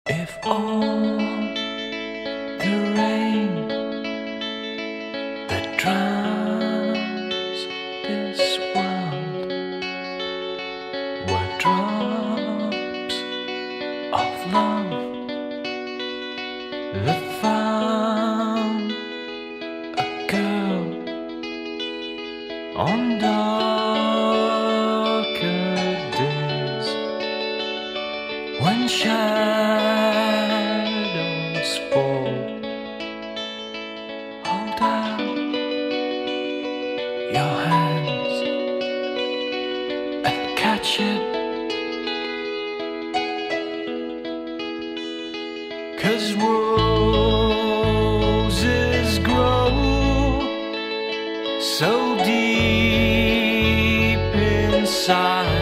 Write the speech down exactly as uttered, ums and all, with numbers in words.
If all the rain that drowns this world were drops of love that found a girl on darker days when shadows fall. Hold out your hands and catch it, 'cause roses grow so deep inside.